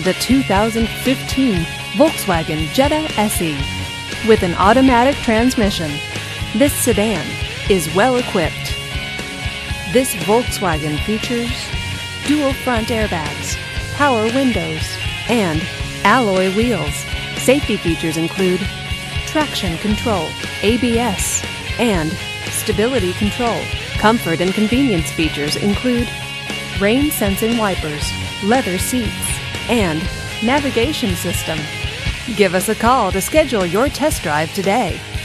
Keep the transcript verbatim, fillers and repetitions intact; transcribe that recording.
the two thousand fifteen Volkswagen Jetta S E. With an automatic transmission, this sedan is well equipped. This Volkswagen features dual front airbags, power windows, and alloy wheels. Safety features include traction control, A B S, and stability control. Comfort and convenience features include rain-sensing wipers, leather seats, and navigation system. Give us a call to schedule your test drive today.